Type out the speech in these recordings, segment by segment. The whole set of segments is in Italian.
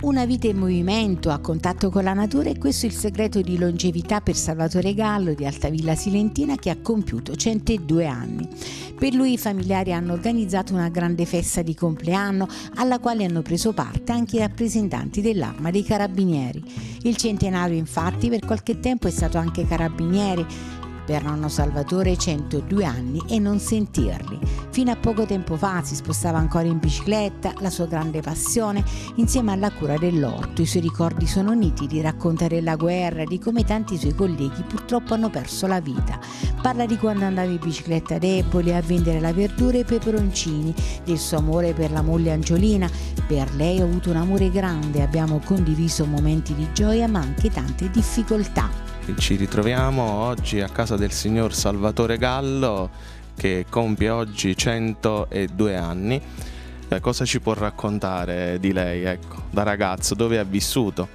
Una vita in movimento, a contatto con la natura, e questo è il segreto di longevità per Salvatore Gallo di Altavilla Silentina, che ha compiuto 102 anni. Per lui i familiari hanno organizzato una grande festa di compleanno alla quale hanno preso parte anche i rappresentanti dell'Arma dei Carabinieri. Il centenario infatti per qualche tempo è stato anche carabiniere. Per nonno Salvatore 102 anni e non sentirli. Fino a poco tempo fa si spostava ancora in bicicletta, la sua grande passione, insieme alla cura dell'orto. I suoi ricordi sono nitidi, racconta della guerra, di come tanti suoi colleghi purtroppo hanno perso la vita. Parla di quando andava in bicicletta ad Eboli a vendere la verdura e i peperoncini, del suo amore per la moglie Angiolina. Per lei ho avuto un amore grande, abbiamo condiviso momenti di gioia ma anche tante difficoltà. Ci ritroviamo oggi a casa del signor Salvatore Gallo, che compie oggi 102 anni. Cosa ci può raccontare di lei, ecco, da ragazzo, dove ha vissuto?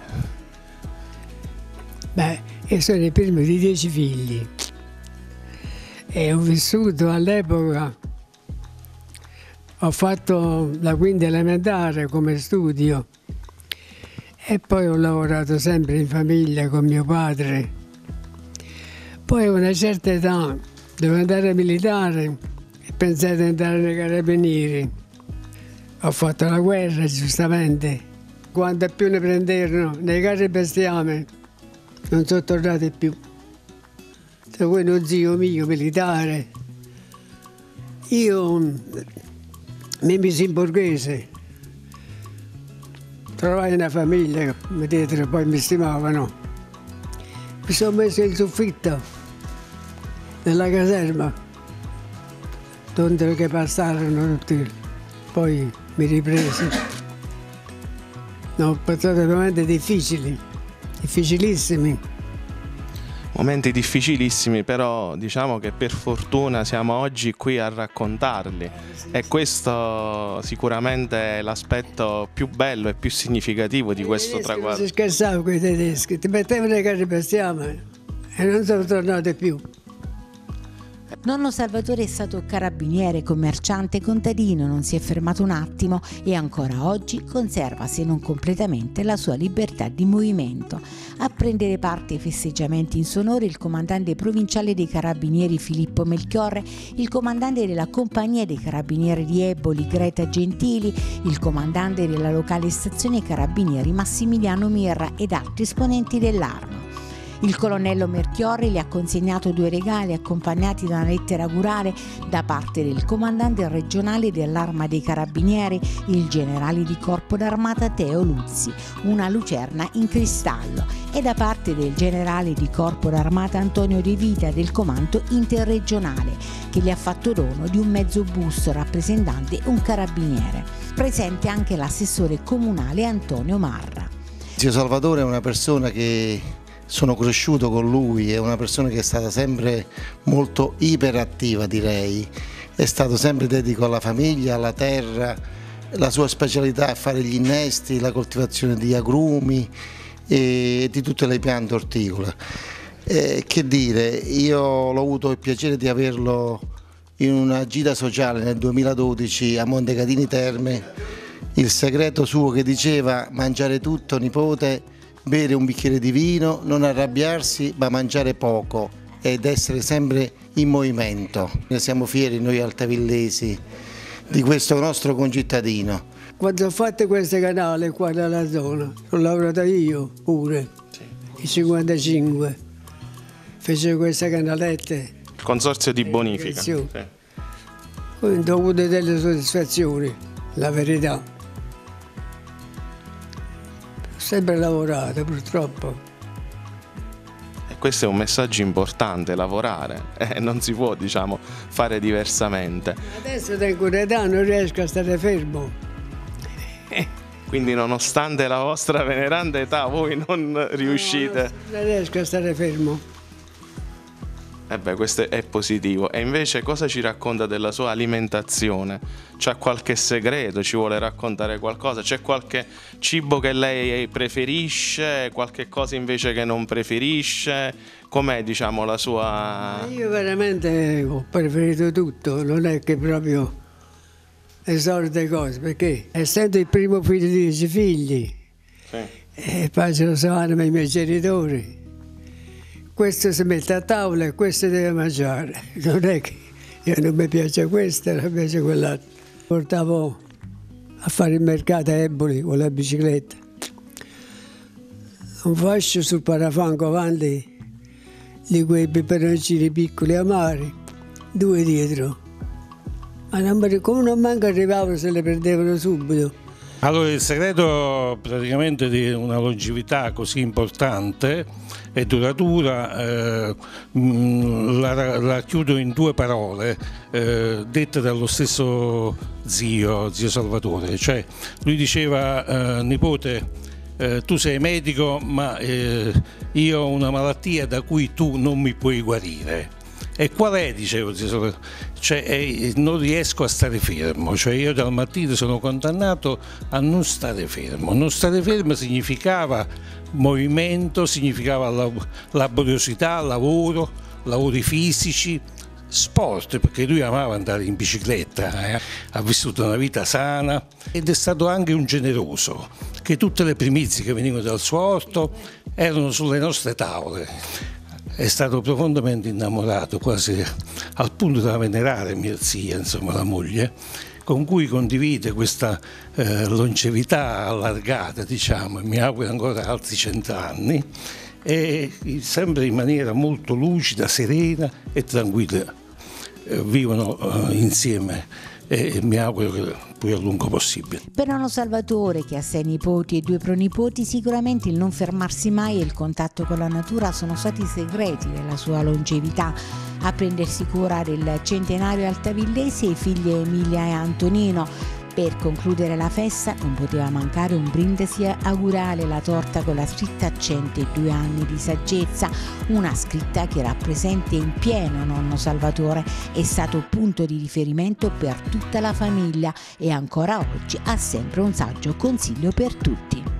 Io sono il primo di 10 figli e ho vissuto all'epoca, ho fatto la quinta elementare come studio. E poi ho lavorato sempre in famiglia con mio padre. Poi a una certa età dovevo andare militare e pensai di andare nei carabinieri. Ho fatto la guerra, giustamente. Quando più ne prenderono nei carri bestiame, non sono tornati più. Se vuoi uno zio mio militare, io mi misi in borghese. Trovai una famiglia, vedete, poi mi stimavano. Mi sono messo in soffitto, nella caserma, dove passarono tutti. Poi mi ripresi. Ho passato momenti difficili, difficilissimi. Momenti difficilissimi, però diciamo che per fortuna siamo oggi qui a raccontarli e questo sicuramente è l'aspetto più bello e più significativo di questo traguardo. Non si scherzava con i tedeschi, ti mettevano le carri bestiame e non sono tornate più. Nonno Salvatore è stato carabiniere, commerciante, contadino, non si è fermato un attimo e ancora oggi conserva, se non completamente, la sua libertà di movimento. A prendere parte ai festeggiamenti in suo onore il comandante provinciale dei carabinieri Filippo Melchiorre, il comandante della compagnia dei carabinieri di Eboli Greta Gentili, il comandante della locale stazione carabinieri Massimiliano Mirra ed altri esponenti dell'Arma. Il colonnello Melchiorre gli ha consegnato 2 regali accompagnati da una lettera augurale da parte del comandante regionale dell'Arma dei Carabinieri, il generale di corpo d'armata Teo Luzzi, una lucerna in cristallo, e da parte del generale di corpo d'armata Antonio De Vita del comando interregionale, che gli ha fatto dono di un mezzo busto rappresentante un carabiniere. Presente anche l'assessore comunale Antonio Marra. Zio Salvatore è una persona che sono cresciuto con lui, è una persona che è stata sempre molto iperattiva, direi, è stato sempre dedico alla famiglia, alla terra, la sua specialità è fare gli innesti, la coltivazione di agrumi e di tutte le piante orticole. Che dire, io ho avuto il piacere di averlo in una gita sociale nel 2012 a Montecatini Terme, il segreto suo che diceva: mangiare tutto, nipote, bere un bicchiere di vino, non arrabbiarsi ma mangiare poco ed essere sempre in movimento. Ne siamo fieri noi altavillesi di questo nostro concittadino. Quando ho fatto questo canale qua nella zona, ho lavorato io pure, il 55, fece queste canalette. Il consorzio di bonifica. Sì. Poi ho avuto delle soddisfazioni, la verità. Sempre lavorato, purtroppo. E questo è un messaggio importante, lavorare, non si può, diciamo, fare diversamente. Adesso tengo un'età, non riesco a stare fermo. Quindi nonostante la vostra veneranda età voi non riuscite? No, non riesco a stare fermo. Questo è positivo. E invece cosa ci racconta della sua alimentazione? C'ha qualche segreto? Ci vuole raccontare qualcosa? C'è qualche cibo che lei preferisce? Qualche cosa invece che non preferisce? Com'è, diciamo, la sua... Io veramente ho preferito tutto, non è che proprio le solite cose, perché essendo il primo figlio di 10 figli, Sì. E faccio salame ai miei genitori. Questo si mette a tavola e questo deve mangiare. Non è che io non mi piace questo, non mi piace quell'altro. Portavo a fare il mercato a Eboli con la bicicletta. Un fascio sul parafango avanti di quei peperoncini piccoli amari, 2 dietro. Ma come non manco arrivavo se le perdevano subito. Allora, il segreto praticamente di una longevità così importante e duratura la chiudo in 2 parole dette dallo stesso zio Salvatore. Cioè, lui diceva, nipote, tu sei medico, ma io ho una malattia da cui tu non mi puoi guarire. E qual è, dicevo, cioè, non riesco a stare fermo, cioè io dal mattino sono condannato a non stare fermo. Non stare fermo significava movimento, significava laboriosità, lavori fisici, sport, perché lui amava andare in bicicletta, ha vissuto una vita sana ed è stato anche un generoso, che tutte le primizie che venivano dal suo orto erano sulle nostre tavole. È stato profondamente innamorato, quasi al punto da venerare mia zia, insomma la moglie, con cui condivide questa longevità allargata, diciamo, e mi auguro ancora altri 100 anni, e sempre in maniera molto lucida, serena e tranquilla. Vivono insieme e mi auguro che più a lungo possibile. Per nonno Salvatore, che ha 6 nipoti e 2 pronipoti, sicuramente il non fermarsi mai e il contatto con la natura sono stati i segreti della sua longevità. A prendersi cura del centenario altavillese i figli Emilia e Antonino. Per concludere la festa non poteva mancare un brindisi augurale, la torta con la scritta 102 anni di saggezza, una scritta che rappresenta in pieno nonno Salvatore, è stato punto di riferimento per tutta la famiglia e ancora oggi ha sempre un saggio consiglio per tutti.